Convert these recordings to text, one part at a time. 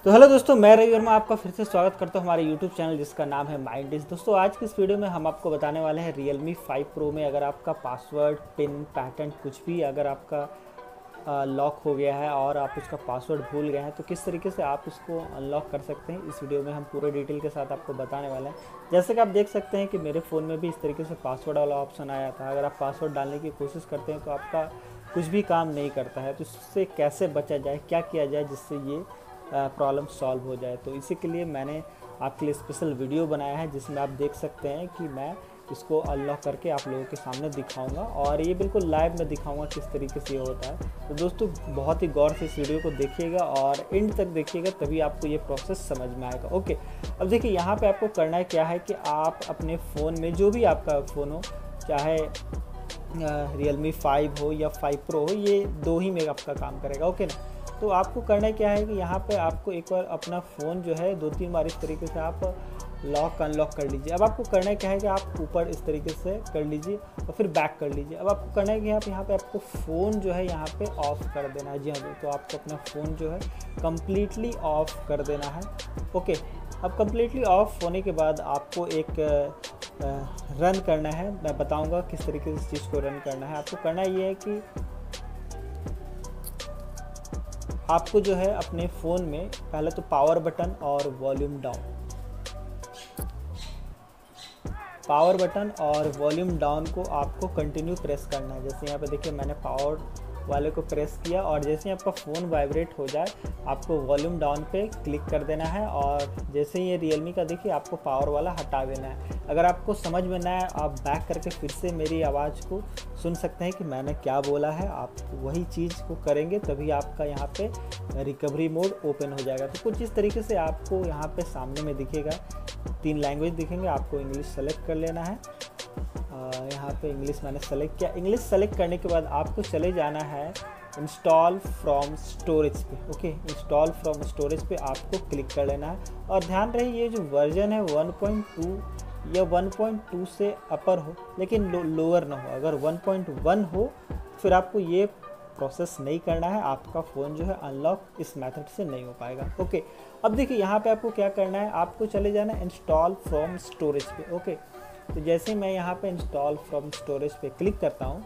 तो हेलो दोस्तों, मैं रवि वर्मा आपका फिर से स्वागत करता हूं हमारे यूट्यूब चैनल जिसका नाम है माइंड इज। दोस्तों, आज की इस वीडियो में हम आपको बताने वाले हैं Realme 5 Pro में अगर आपका पासवर्ड, पिन, पैटर्न कुछ भी अगर आपका लॉक हो गया है और आप उसका पासवर्ड भूल गए हैं तो किस तरीके से आप उसको अनलॉक कर सकते हैं। इस वीडियो में हम पूरे डिटेल के साथ आपको बताने वाले हैं। जैसे कि आप देख सकते हैं कि मेरे फ़ोन में भी इस तरीके से पासवर्ड वाला ऑप्शन आया था। अगर आप पासवर्ड डालने की कोशिश करते हैं तो आपका कुछ भी काम नहीं करता है। तो इससे कैसे बचा जाए, क्या किया जाए जिससे ये प्रॉब्लम सॉल्व हो जाए, तो इसी के लिए मैंने आपके लिए स्पेशल वीडियो बनाया है जिसमें आप देख सकते हैं कि मैं इसको अनलॉक करके आप लोगों के सामने दिखाऊंगा और ये बिल्कुल लाइव में दिखाऊंगा किस तरीके से ये होता है। तो दोस्तों, बहुत ही गौर से इस वीडियो को देखिएगा और एंड तक देखिएगा, तभी आपको ये प्रोसेस समझ में आएगा। ओके, अब देखिए यहाँ पे आपको करना है क्या है कि आप अपने फ़ोन में जो भी आपका फ़ोन हो, चाहे Realme 5 हो या 5 Pro हो, ये दो ही में आपका काम करेगा। ओके ना। तो आपको करना क्या है कि यहाँ पे आपको एक बार अपना फ़ोन जो है 2-3 बार इस तरीके से आप लॉक अनलॉक कर लीजिए। अब आपको करना क्या है कि आप ऊपर इस तरीके से कर लीजिए और फिर बैक कर लीजिए। अब आपको करना है कि यहाँ पे आपको फ़ोन जो है यहाँ पे ऑफ़ कर देना है। जी हाँ, तो आपको अपना फ़ोन जो है कम्प्लीटली ऑफ़ कर देना है। ओके, अब कम्प्लीटली ऑफ़ होने के बाद आपको एक रन करना है। मैं बताऊँगा किस तरीके से इस चीज़ को रन करना है। आपको करना ये है कि आपको जो है अपने फ़ोन में पहले तो पावर बटन और वॉल्यूम डाउन को आपको कंटिन्यू प्रेस करना है। जैसे यहाँ पे देखिए मैंने पावर वाले को प्रेस किया और जैसे ही आपका फ़ोन वाइब्रेट हो जाए आपको वॉल्यूम डाउन पे क्लिक कर देना है और जैसे ही ये Realme का देखिए आपको पावर वाला हटा देना है। अगर आपको समझ में ना आए आप बैक करके फिर से मेरी आवाज़ को सुन सकते हैं कि मैंने क्या बोला है। आप वही चीज़ को करेंगे तभी आपका यहाँ पे रिकवरी मोड ओपन हो जाएगा। तो कुछ इस तरीके से आपको यहाँ पे सामने में दिखेगा, 3 लैंग्वेज दिखेंगे। आपको इंग्लिश सेलेक्ट कर लेना है। यहाँ पे इंग्लिश मैंने सेलेक्ट किया। इंग्लिश सेलेक्ट करने के बाद आपको चले जाना है इंस्टॉल फ्रॉम स्टोरेज पे। ओके, इंस्टॉल फ्रॉम स्टोरेज पे आपको क्लिक कर लेना है और ध्यान रहे ये जो वर्जन है 1.2 या 1.2 से अपर हो, लेकिन लोअर ना हो। अगर 1.1 हो फिर आपको ये प्रोसेस नहीं करना है। आपका फ़ोन जो है अनलॉक इस मेथड से नहीं हो पाएगा। ओके, अब देखिए यहाँ पे आपको क्या करना है, आपको चले जाना है इंस्टॉल फ्रॉम स्टोरेज पे। ओके, तो जैसे मैं यहाँ पे इंस्टॉल फ्रॉम स्टोरेज पे क्लिक करता हूँ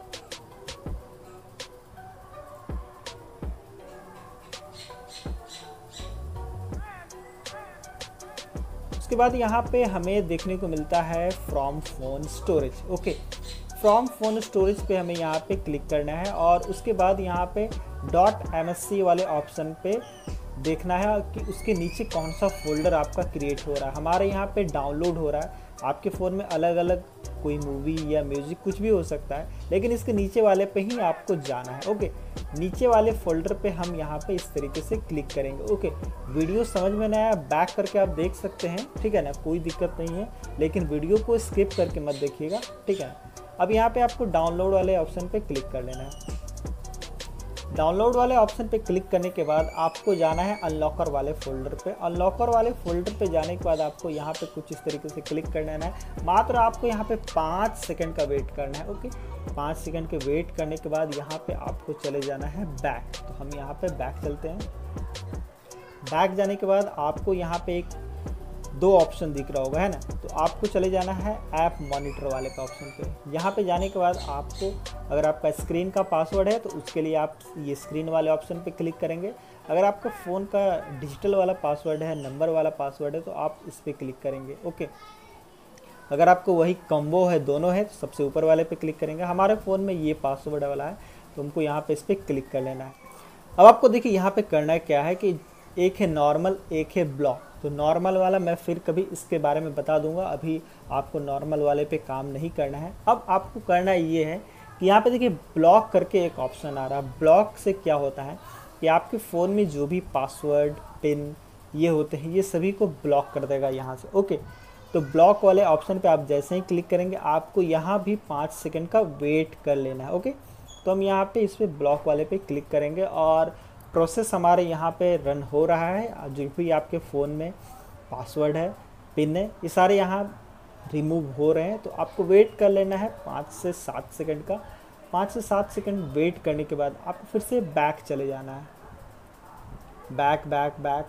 उसके बाद यहाँ पे हमें देखने को मिलता है from phone storage. Okay, from phone storage पे हमें यहाँ पे क्लिक करना है और उसके बाद यहाँ पे .msc वाले ऑप्शन पे देखना है कि उसके नीचे कौन सा फोल्डर आपका क्रिएट हो रहा है। हमारे यहाँ पे डाउनलोड हो रहा है। आपके फ़ोन में अलग अलग कोई मूवी या म्यूज़िक कुछ भी हो सकता है, लेकिन इसके नीचे वाले पे ही आपको जाना है। ओके, नीचे वाले फोल्डर पे हम यहाँ पे इस तरीके से क्लिक करेंगे। ओके, वीडियो समझ में ना आया बैक करके आप देख सकते हैं, ठीक है ना, कोई दिक्कत नहीं है, लेकिन वीडियो को स्किप करके मत देखिएगा, ठीक है ना। अब यहाँ पे आपको डाउनलोड वाले ऑप्शन पे क्लिक कर लेना है। डाउनलोड वाले ऑप्शन पे क्लिक करने के बाद आपको जाना है अनलॉकर वाले फोल्डर पे। अनलॉकर वाले फोल्डर पे जाने के बाद आपको यहाँ पे कुछ इस तरीके से क्लिक कर लेना है। मात्र आपको यहाँ पे 5 सेकंड का वेट करना है। ओके, 5 सेकंड के वेट करने के बाद यहाँ पे आपको चले जाना है बैक। तो हम यहाँ पे बैक चलते हैं। बैक जाने के बाद आपको यहाँ पे एक 2 ऑप्शन दिख रहा होगा, है ना, तो आपको चले जाना है ऐप मॉनिटर वाले का ऑप्शन पे। यहाँ पे जाने के बाद आपको अगर आपका स्क्रीन का पासवर्ड है तो उसके लिए आप ये स्क्रीन वाले ऑप्शन पे क्लिक करेंगे। अगर आपका फ़ोन का डिजिटल वाला पासवर्ड है, नंबर वाला पासवर्ड है, तो आप इस पर क्लिक करेंगे। ओके, अगर आपको वही कॉम्बो है, दोनों है, तो सबसे ऊपर वाले पे क्लिक करेंगे। हमारे फ़ोन में ये पासवर्ड वाला है तो हमको यहाँ पर इस पर क्लिक कर लेना है। अब आपको देखिए यहाँ पर करना क्या है कि एक है नॉर्मल, एक है ब्लॉक। तो नॉर्मल वाला मैं फिर कभी इसके बारे में बता दूंगा, अभी आपको नॉर्मल वाले पे काम नहीं करना है। अब आपको करना ये है कि यहाँ पे देखिए ब्लॉक करके एक ऑप्शन आ रहा है। ब्लॉक से क्या होता है कि आपके फ़ोन में जो भी पासवर्ड, पिन ये होते हैं, ये सभी को ब्लॉक कर देगा यहाँ से। ओके, तो ब्लॉक वाले ऑप्शन पे आप जैसे ही क्लिक करेंगे आपको यहाँ भी 5 सेकंड का वेट कर लेना है। ओके, तो हम यहाँ पे इस पर ब्लॉक वाले पे क्लिक करेंगे और प्रोसेस हमारे यहाँ पे रन हो रहा है। जो भी आपके फ़ोन में पासवर्ड है, पिन है, ये सारे यहाँ रिमूव हो रहे हैं। तो आपको वेट कर लेना है 5 से 7 सेकंड का। 5 से 7 सेकंड वेट करने के बाद आपको फिर से बैक चले जाना है। बैक बैक बैक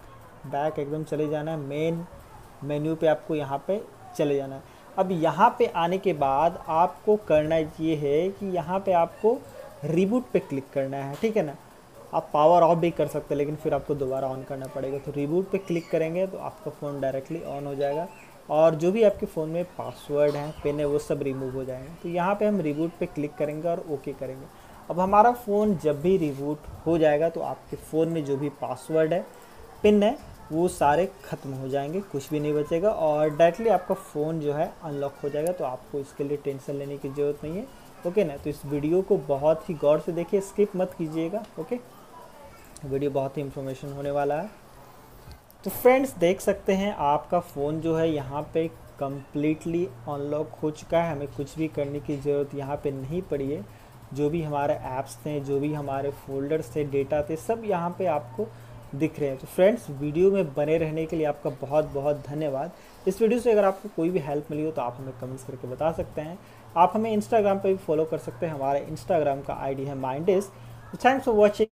बैक एकदम चले जाना है, मेन मेन्यू पे आपको यहाँ पे चले जाना है। अब यहाँ पे आने के बाद आपको करना ये है कि यहाँ पे आपको रिबूट पे क्लिक करना है, ठीक है ना। आप पावर ऑफ भी कर सकते हैं लेकिन फिर आपको दोबारा ऑन करना पड़ेगा। तो रिबूट पे क्लिक करेंगे तो आपका फ़ोन डायरेक्टली ऑन हो जाएगा और जो भी आपके फ़ोन में पासवर्ड हैं, पिन है, वो सब रिमूव हो जाएंगे। तो यहाँ पे हम रिबूट पे क्लिक करेंगे और ओके करेंगे। अब हमारा फ़ोन जब भी रिबूट हो जाएगा तो आपके फ़ोन में जो भी पासवर्ड है, पिन है, वो सारे ख़त्म हो जाएंगे, कुछ भी नहीं बचेगा और डायरेक्टली आपका फ़ोन जो है अनलॉक हो जाएगा। तो आपको इसके लिए टेंशन लेने की ज़रूरत नहीं है, ओके ना। तो इस वीडियो को बहुत ही गौर से देखिए, स्किप मत कीजिएगा, ओके। वीडियो बहुत ही इंफॉर्मेशन होने वाला है। तो फ्रेंड्स देख सकते हैं आपका फ़ोन जो है यहाँ पे कम्प्लीटली अनलॉक हो चुका है। हमें कुछ भी करने की ज़रूरत यहाँ पे नहीं पड़ी है। जो भी हमारे ऐप्स थे, जो भी हमारे फोल्डर्स थे, डेटा थे, सब यहाँ पे आपको दिख रहे हैं। तो फ्रेंड्स वीडियो में बने रहने के लिए आपका बहुत बहुत धन्यवाद। इस वीडियो से अगर आपको कोई भी हेल्प मिली हो तो आप हमें कमेंट्स करके बता सकते हैं। आप हमें इंस्टाग्राम पे भी फॉलो कर सकते हैं, हमारे इंस्टाग्राम का आईडी है माइंडिस। Thanks for watching.